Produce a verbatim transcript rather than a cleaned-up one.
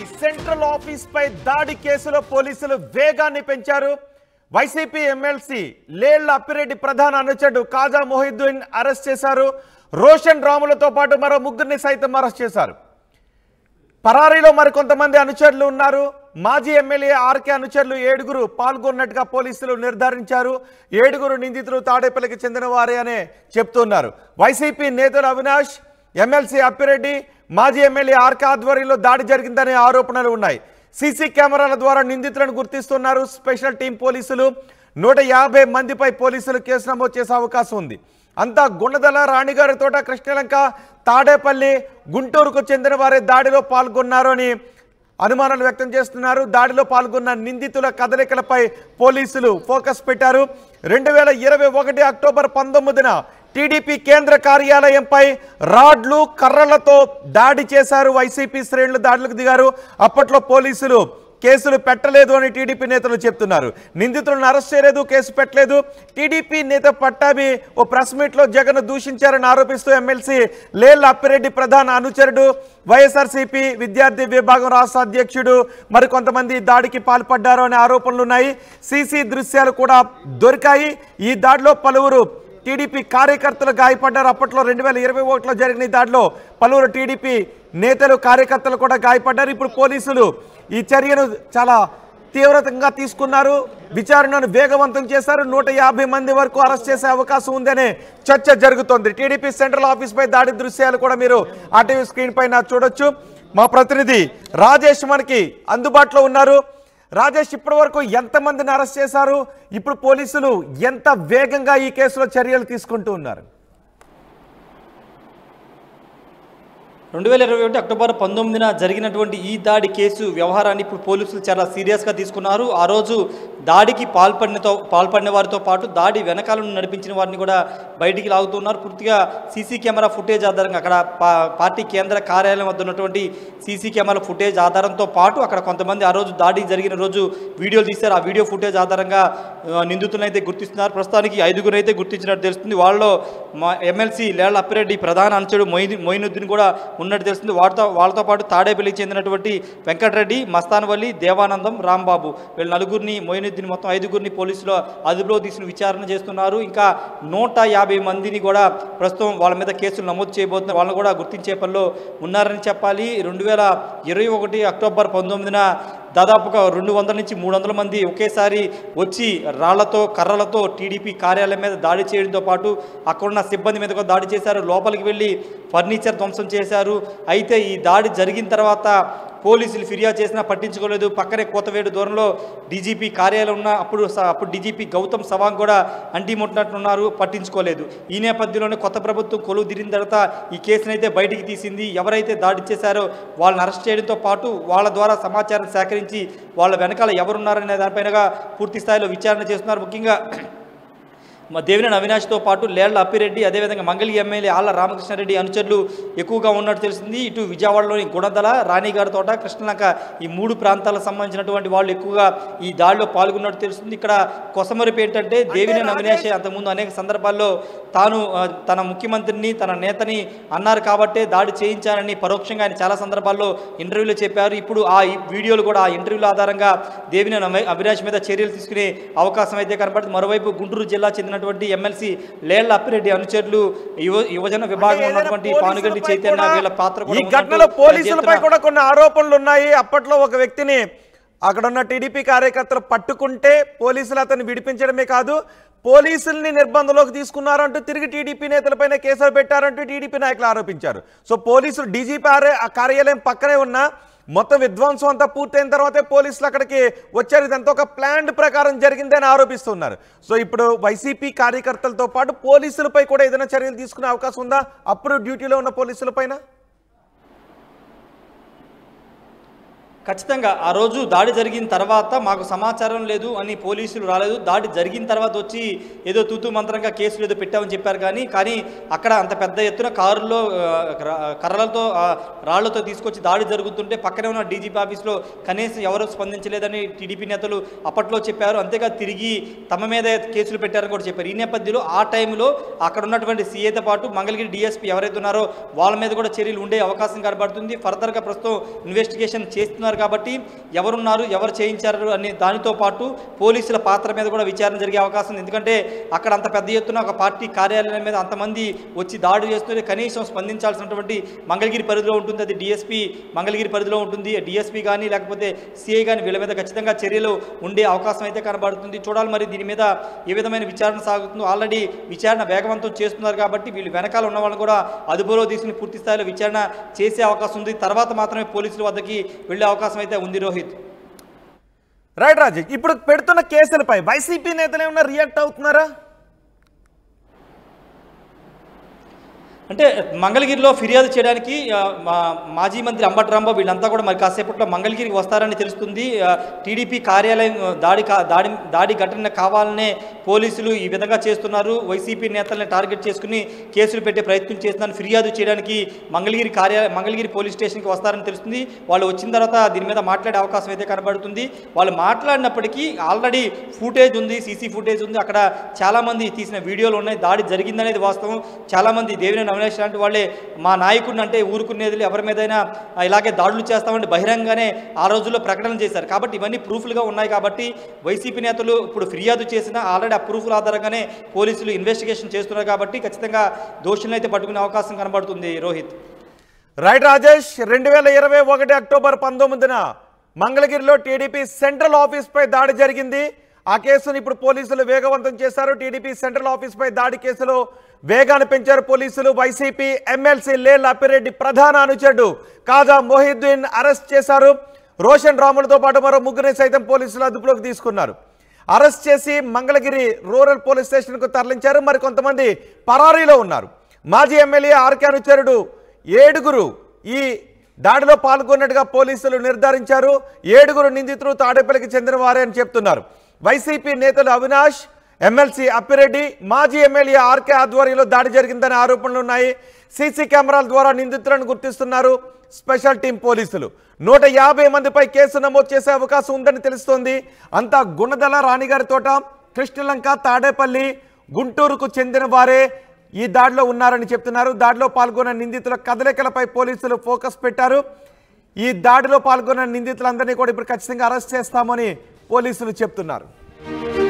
Central office పై దాడి కేసులో పోలీసులు వేగాన్ని పెంచారు. వైసీపీ ఎమ్మెల్సీ లేళ్ల అప్పిరెడ్డి ప్రధాన అనుచరుడు కాజా మొహిద్దీన్ అరెస్ట్ చేశారు. రోషన్ రాములతో పాటు మరో ముగ్గురిని సైతం అరెస్ట్ చేశారు. పరారీలో మరికొంతమంది అనుచరులు ఉన్నారు. మాజీ ఎమ్మెల్యే ఆర్కే అనుచరులు ఏడుగురు పాల్గొన్నట్టుగా పోలీసులు నిర్ధారించారు. ఏడుగురు నిందితులు తాడేపల్లికి చెందిన వారే అనే చెప్తున్నారు. వైసీపీ నేతలు అవినాష్, ఎమ్మెల్సీ అప్పిరెడ్డి, మాజీ ఎమ్మెల్యే ఆర్కే ఆధ్వర్యంలో దాడి జరిగిందనే ఆరోపణలు ఉన్నాయి. సీసీ కెమెరాల ద్వారా నిందితులను గుర్తిస్తున్నారు స్పెషల్ టీం పోలీసులు. నూట యాభై మందిపై పోలీసులు కేసు నమోదు చేసే అవకాశం ఉంది. అంతా గుండదల, రాణిగారి తోట, కృష్ణలంక, తాడేపల్లి, గుంటూరుకు చెందిన వారే దాడిలో పాల్గొన్నారు అని అనుమానాలు వ్యక్తం చేస్తున్నారు. దాడిలో పాల్గొన్న నిందితుల కదలికలపై పోలీసులు ఫోకస్ పెట్టారు. రెండు వేల ఇరవై ఒకటి అక్టోబర్ పంతొమ్మిదిన టీడీపీ కేంద్ర కార్యాలయంపై రాడ్లు, కర్రలతో దాడి చేశారు. వైసీపీ శ్రేణులు దాడులకు దిగారు. అప్పట్లో పోలీసులు కేసులు పెట్టలేదు అని టీడీపీ నేతలు చెప్తున్నారు. నిందితులను అరెస్ట్ చేయలేదు, కేసు పెట్టలేదు. టీడీపీ నేత పట్టాభి ఓ ప్రెస్ మీట్లో జగన్ దూషించారని ఆరోపిస్తూ ఎమ్మెల్సీ లేళ్ల అప్పిరెడ్డి ప్రధాన అనుచరుడు, వైఎస్ఆర్సీపీ విద్యార్థి విభాగం రాష్ట్ర అధ్యక్షుడు మరికొంతమంది దాడికి పాల్పడ్డారు అనే ఆరోపణలు ఉన్నాయి. సీసీ దృశ్యాలు కూడా దొరికాయి. ఈ దాడిలో పలువురు టీడీపీ కార్యకర్తలు గాయపడ్డారు. అప్పట్లో రెండు వేల ఇరవై ఒకటిలో జరిగిన ఈ దాడిలో పలువురు టీడీపీ నేతలు, కార్యకర్తలు కూడా గాయపడ్డారు. ఇప్పుడు పోలీసులు ఈ చర్యను చాలా తీవ్రంగా తీసుకున్నారు. విచారణను వేగవంతం చేశారు. నూట యాభై మంది వరకు అరెస్ట్ చేసే అవకాశం ఉందనే చర్చ జరుగుతోంది. టీడీపీ సెంట్రల్ ఆఫీస్ పై దాడి దృశ్యాలు కూడా మీరు ఆర్టీవీ స్క్రీన్ పైన చూడొచ్చు. మా ప్రతినిధి రాజేష్ మనకి అందుబాటులో ఉన్నారు. రాజేష్, ఇప్పటి వరకు ఎంతమందిని అరెస్ట్ చేశారు? ఇప్పుడు పోలీసులు ఎంత వేగంగా ఈ కేసులో చర్యలు తీసుకుంటూ ఉన్నారు? రెండు వేల ఇరవై ఒకటి అక్టోబర్ పంతొమ్మిదిన జరిగినటువంటి ఈ దాడి కేసు వ్యవహారాన్ని ఇప్పుడు పోలీసులు చాలా సీరియస్గా తీసుకున్నారు. ఆ రోజు దాడికి పాల్పడినతో పాల్పడిన వారితో పాటు దాడి వెనకాలను నడిపించిన వారిని కూడా బయటికి లాగుతున్నారు. పూర్తిగా సీసీ కెమెరా ఫుటేజ్ ఆధారంగా అక్కడ పార్టీ కేంద్ర కార్యాలయం వద్ద ఉన్నటువంటి సీసీ కెమెరా ఫుటేజ్ ఆధారంతో పాటు అక్కడ కొంతమంది ఆ రోజు దాడి జరిగిన రోజు వీడియోలు తీశారు. ఆ వీడియో ఫుటేజ్ ఆధారంగా నిందితులను అయితే గుర్తిస్తున్నారు. ప్రస్తుతానికి ఐదుగురు అయితే గుర్తించినట్టు తెలుస్తుంది. వాళ్ళలో మా ఎమ్మెల్సీ లేళ్ల అప్పిరెడ్డి ప్రధాన అనుచరుడు మొయిదీ మొయినుద్దీన్ కూడా ఉన్నట్టు తెలుస్తుంది. వాటితో వాళ్ళతో పాటు తాడేపల్లికి చెందినటువంటి వెంకటరెడ్డి, మస్తానవల్లి, దేవానందం, రాంబాబు వీళ్ళ నలుగురిని, మొయినుద్దీన్ మొత్తం ఐదుగురిని పోలీసులు అదుపులో తీసుకుని విచారణ చేస్తున్నారు. ఇంకా నూట యాభై మందిని కూడా ప్రస్తుతం వాళ్ళ మీద కేసులు నమోదు చేయబోతున్నారు. వాళ్ళని కూడా గుర్తించే పనిలో ఉన్నారని చెప్పాలి. రెండు వేల ఇరవై ఒకటి అక్టోబర్ పంతొమ్మిదిన దాదాపుగా రెండు వందల నుంచి మూడు వందల మంది ఒకేసారి వచ్చి రాళ్లతో, కర్రలతో టీడీపీ కార్యాలయం మీద దాడి చేయడంతో పాటు అక్కడున్న సిబ్బంది మీద కూడా దాడి చేశారు. లోపలికి వెళ్ళి ఫర్నిచర్ ధ్వంసం చేశారు. అయితే ఈ దాడి జరిగిన తర్వాత పోలీసులు ఫిర్యాదు చేసినా పట్టించుకోలేదు. పక్కనే కోతవేడు దూరంలో డీజీపీ కార్యాలయం ఉన్న అప్పుడు అప్పుడు డీజీపీ గౌతమ్ సవాంగ్ కూడా అంటిముట్టినట్టున్నారు, పట్టించుకోలేదు. ఈ నేపథ్యంలోనే కొత్త ప్రభుత్వం కొలువు తీరిన తర్వాత ఈ కేసును అయితే బయటికి తీసింది. ఎవరైతే దాడి చేశారో వాళ్ళని అరెస్ట్ చేయడంతో పాటు వాళ్ళ ద్వారా సమాచారం సేకరించి వాళ్ళ వెనకాల ఎవరున్నారనే దానిపైనగా పూర్తి స్థాయిలో విచారణ చేస్తున్నారు. ముఖ్యంగా మా దేవినేని అవినాష్తో పాటు లేళ్ల అప్పిరెడ్డి, అదేవిధంగా మంగళి ఎమ్మెల్యే ఆళ్ల రామకృష్ణారెడ్డి అనుచరులు ఎక్కువగా ఉన్నట్టు తెలిసింది. ఇటు విజయవాడలోని గుణదల, రాణిగారి తోట, కృష్ణలంక ఈ మూడు ప్రాంతాలకు సంబంధించినటువంటి వాళ్ళు ఎక్కువగా ఈ దాడిలో పాల్గొన్నట్టు తెలుస్తుంది. ఇక్కడ కొసమరిపు ఏంటంటే దేవినేని అవినాష్ అంతకుముందు అనేక సందర్భాల్లో తాను తన ముఖ్యమంత్రిని, తన నేతని అన్నారు కాబట్టే దాడి చేయించారని పరోక్షంగా ఆయన చాలా సందర్భాల్లో ఇంటర్వ్యూలో చెప్పారు. ఇప్పుడు ఆ వీడియోలు కూడా ఆ ఇంటర్వ్యూల ఆధారంగా దేవినేని అవినాష్ మీద చర్యలు తీసుకునే అవకాశం అయితే కనపడుతుంది. మరోవైపు గుంటూరు జిల్లా చెందిన ఎమ్మెల్సీ లేళ్ల అప్పిరెడ్డి అనుచరులు యువజన విభాగంలో ఉన్నటువంటి పానుగంటి చైతన్య వీళ్ళ పాత్ర ఈ ఘటనలో పోలీసులపై కూడా కొన్ని ఆరోపణలు ఉన్నాయి. అప్పట్లో ఒక వ్యక్తిని అక్కడ ఉన్న టీడీపీ కార్యకర్తలు పట్టుకుంటే పోలీసులు అతన్ని విడిపించడమే కాదు, పోలీసుల్ని నిర్బంధంలోకి తీసుకున్నారంటూ తిరిగి టీడీపీ నేతలపైన కేసులు పెట్టారంటూ టీడీపీ నాయకులు ఆరోపించారు. సో పోలీసులు డీజీపీ కార్యాలయం పక్కనే ఉన్న మొత్తం విధ్వంసం అంతా పూర్తయిన తర్వాతే పోలీసులు అక్కడికి వచ్చారు. ఇదంతా ఒక ప్లాన్ ప్రకారం జరిగిందని ఆరోపిస్తున్నారు. సో ఇప్పుడు వైసీపీ కార్యకర్తలతో పాటు పోలీసులపై కూడా ఏదైనా చర్యలు తీసుకునే అవకాశం ఉందా అప్పుడు డ్యూటీలో ఉన్న పోలీసుల పైన? ఖచ్చితంగా ఆ రోజు దాడి జరిగిన తర్వాత మాకు సమాచారం లేదు అని పోలీసులు రాలేదు. దాడి జరిగిన తర్వాత వచ్చి ఏదో తూతూ మంత్రంగా కేసులు ఏదో పెట్టామని చెప్పారు. కానీ కానీ అక్కడ అంత పెద్ద ఎత్తున కారులో కర్రలతో రాళ్లతో తీసుకొచ్చి దాడి జరుగుతుంటే పక్కనే ఉన్న డీజీపీ ఆఫీస్లో కనీసం ఎవరూ స్పందించలేదని టీడీపీ నేతలు అప్పట్లో చెప్పారు. అంతేకాదు తిరిగి తమ మీద కేసులు పెట్టారని కూడా చెప్పారు. ఈ నేపథ్యంలో ఆ టైంలో అక్కడ ఉన్నటువంటి సీఏతో పాటు మంగళగిరి డీఎస్పీ ఎవరైతే ఉన్నారో వాళ్ళ మీద కూడా చర్యలు ఉండే అవకాశం కనబడుతుంది. ఫర్దర్గా ప్రస్తుతం ఇన్వెస్టిగేషన్ చేస్తున్నారు చేస్తున్నారు కాబట్టి ఎవరున్నారు ఎవరు చేయించారు అనే దానితో పాటు పోలీసుల పాత్ర మీద కూడా విచారణ జరిగే అవకాశం ఉంది. ఎందుకంటే అక్కడ అంత పెద్ద ఎత్తున ఒక పార్టీ కార్యాలయం మీద అంతమంది వచ్చి దాడి చేస్తుంటే కనీసం స్పందించాల్సినటువంటి మంగళగిరి పరిధిలో ఉంటుంది, అది డిఎస్పీ మంగళగిరి పరిధిలో ఉంటుంది. డిఎస్పీ కానీ లేకపోతే సిఐ కానీ వీళ్ళ మీద ఖచ్చితంగా చర్యలు ఉండే అవకాశం అయితే కనబడుతుంది. చూడాలి మరి దీని మీద ఏ విధమైన విచారణ సాగుతుందో. ఆల్రెడీ విచారణ వేగవంతం చేస్తున్నారు కాబట్టి వీళ్ళు వెనకాల ఉన్న వాళ్ళని కూడా అదుపులో తీసుకుని పూర్తి స్థాయిలో విచారణ చేసే అవకాశం ఉంది. తర్వాత మాత్రమే పోలీసుల వద్దకి వెళ్ళే అవకాశం అయితే ఉంది. రోహిత్ రైట్ రాజు, ఇప్పుడు పెడుతున్న కేసులపై వైసీపీ నేతలు ఏమన్నా రియాక్ట్ అవుతున్నారా? అంటే మంగళగిరిలో ఫిర్యాదు చేయడానికి మాజీ మంత్రి అంబటి రాంబాబు వీళ్ళంతా కూడా మరి కాసేపట్లో మంగళగిరికి వస్తారని తెలుస్తుంది. టీడీపీ కార్యాలయం దాడి దాడి దాడి ఘటన కావాలనే పోలీసులు ఈ విధంగా చేస్తున్నారు, వైసీపీ నేతల్ని టార్గెట్ చేసుకుని కేసులు పెట్టే ప్రయత్నం చేస్తున్నారు. ఫిర్యాదు చేయడానికి మంగళగిరి కార్యాలయం మంగళగిరి పోలీస్ స్టేషన్కి వస్తారని తెలుస్తుంది. వాళ్ళు వచ్చిన తర్వాత దీని మీద మాట్లాడే అవకాశం అయితే కనబడుతుంది. వాళ్ళు మాట్లాడినప్పటికీ ఆల్రెడీ ఫుటేజ్ ఉంది, సీసీ ఫుటేజ్ ఉంది, అక్కడ చాలామంది తీసిన వీడియోలు ఉన్నాయి. దాడి జరిగిందనేది వాస్తవం. చాలామంది దేవినేని అవినాష్ లాంటి వాళ్ళే మా నాయకుడిని అంటే ఊరుకునేది ఎవరి మీదైనా ఇలాగే దాడులు చేస్తామంటే బహిరంగానే ఆ రోజుల్లో ప్రకటన చేశారు. కాబట్టి ఇవన్నీ ప్రూఫ్లుగా ఉన్నాయి. కాబట్టి వైసీపీ నేతలు ఇప్పుడు ఫిర్యాదు చేసిన ఆల్రెడీ ఆ ప్రూఫ్ల ఆధారంగానే పోలీసులు ఇన్వెస్టిగేషన్ చేస్తున్నారు. కాబట్టి ఖచ్చితంగా దోషులను అయితే పట్టుకునే అవకాశం కనబడుతుంది. రోహిత్ రైట్ రాజేష్, రెండు వేల ఇరవై ఒకటి అక్టోబర్ పంతొమ్మిదిన మంగళగిరిలో టీడీపీ సెంట్రల్ ఆఫీస్ పై దాడి జరిగింది. ఆ కేసును ఇప్పుడు పోలీసులు వేగవంతం చేశారు. టీడీపీ సెంట్రల్ ఆఫీస్ పై దాడి కేసులో వేగాన్ని పెంచారు పోలీసులు. వైసీపీ ఎమ్మెల్సీ లేళ్ల అప్పిరెడ్డి ప్రధాన అనుచరుడు కాజా మొహిద్దీన్ అరెస్ట్ చేశారు. రోషన్ రాములతో పాటు మరో ముగ్గురిని సైతం పోలీసులు అదుపులోకి తీసుకున్నారు. అరెస్ట్ చేసి మంగళగిరి రూరల్ పోలీస్ స్టేషన్కు తరలించారు. మరి కొంతమంది పరారీలో ఉన్నారు. మాజీ ఎమ్మెల్యే ఆర్కే అనుచరుడు ఏడుగురు ఈ దాడిలో పాల్గొన్నట్టుగా పోలీసులు నిర్ధారించారు. ఏడుగురు నిందితులు తాడేపల్లికి చెందిన వారే అని చెప్తున్నారు. వైసీపీ నేతలు అవినాష్, ఎమ్మెల్సీ అప్పిరెడ్డి, మాజీ ఎమ్మెల్యే ఆర్కే ఆధ్వర్యంలో దాడి జరిగిందనే ఆరోపణలు ఉన్నాయి. సీసీ కెమెరాల ద్వారా నిందితులను గుర్తిస్తున్నారు స్పెషల్ టీం పోలీసులు. నూట యాభై మందిపై కేసు నమోదు చేసే అవకాశం ఉందని తెలుస్తోంది. అంతా గుణదల, రాణిగారి తోట, కృష్ణలంక, తాడేపల్లి, గుంటూరుకు చెందిన వారే ఈ దాడిలో ఉన్నారని చెప్తున్నారు. దాడిలో పాల్గొన్న నిందితుల కదలికలపై పోలీసులు ఫోకస్ పెట్టారు. ఈ దాడిలో పాల్గొన్న నిందితులందరినీ కూడా ఇప్పుడు ఖచ్చితంగా అరెస్ట్ చేస్తామని పోలీసులు చెప్తున్నారు.